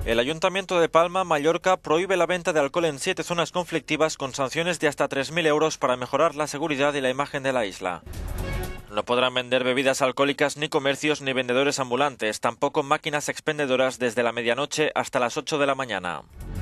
El Ayuntamiento de Palma, Mallorca, prohíbe la venta de alcohol en 7 zonas conflictivas con sanciones de hasta 3.000 euros para mejorar la seguridad y la imagen de la isla. No podrán vender bebidas alcohólicas ni comercios ni vendedores ambulantes, tampoco máquinas expendedoras desde la medianoche hasta las 8 de la mañana.